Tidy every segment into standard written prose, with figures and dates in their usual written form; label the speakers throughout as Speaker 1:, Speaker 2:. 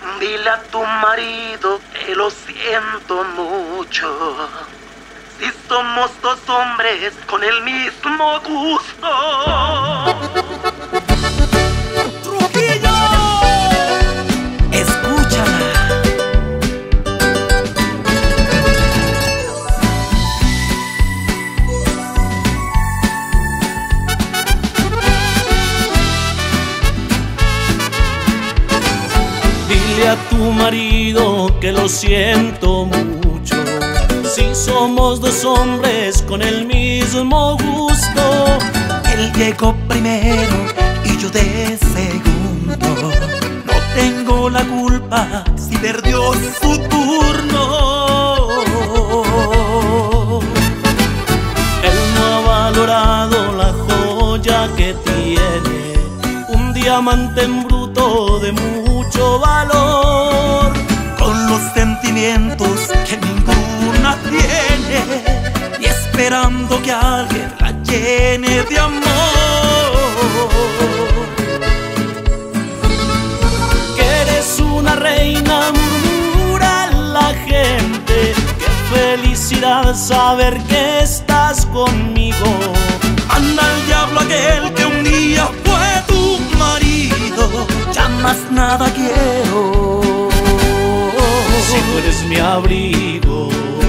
Speaker 1: Dile a tu marido que lo siento mucho. Si somos dos hombres con el mismo gusto.
Speaker 2: ¡Trujillo! Escúchala.
Speaker 3: Dile a tu marido que lo siento mucho. Si somos dos hombres con el mismo gusto.
Speaker 2: Él llegó primero y yo de segundo. No tengo la culpa si perdió su turno.
Speaker 3: Él no ha valorado la joya que tiene, un diamante en bruto de mucho valor,
Speaker 2: con los sentimientos que ninguna tiene, y esperando que alguien la llene de amor.
Speaker 3: Que eres una reina, murmura la gente. Qué felicidad saber que estás conmigo.
Speaker 2: Manda al diablo aquel que un día fue tu marido. Ya más nada quiero.
Speaker 3: Si tú eres mi abrigo.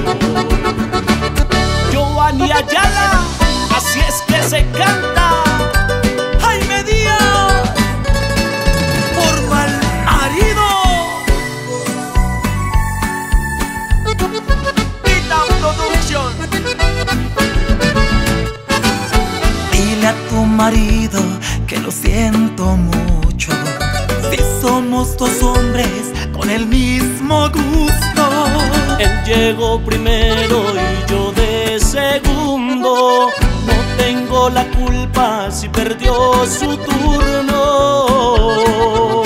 Speaker 3: Giovanni Ayala, así es que se canta.
Speaker 2: Jaime Díaz, por mal marido. Pita Production. Dile a tu marido que lo siento mucho. Si somos dos hombres con el mismo gusto.
Speaker 3: Él llegó primero y yo de segundo. No tengo la culpa si perdió su turno.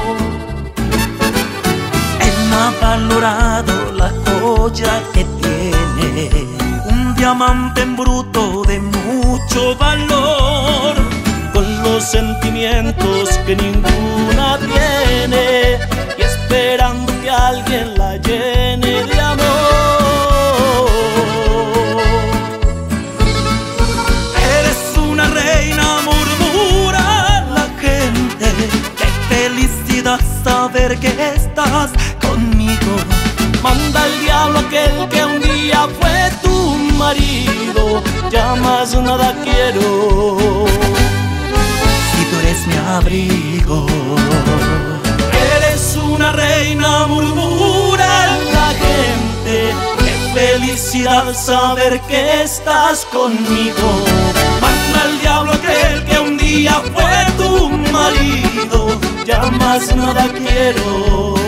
Speaker 2: Él no ha valorado la joya que tiene, un diamante en bruto de mucho valor,
Speaker 3: con los sentimientos que ninguna tiene, y esperando que alguien la llene de amor.
Speaker 2: Eres una reina, murmura la gente. Qué felicidad saber que estás conmigo.
Speaker 3: Manda al diablo aquel que un día fue tu marido. Ya más nada quiero.
Speaker 2: Si tú eres mi abrigo.
Speaker 3: Eres una reina, murmura la gente. Qué felicidad saber que estás conmigo. Manda al diablo aquel que un día fue tu marido. Ya más nada quiero.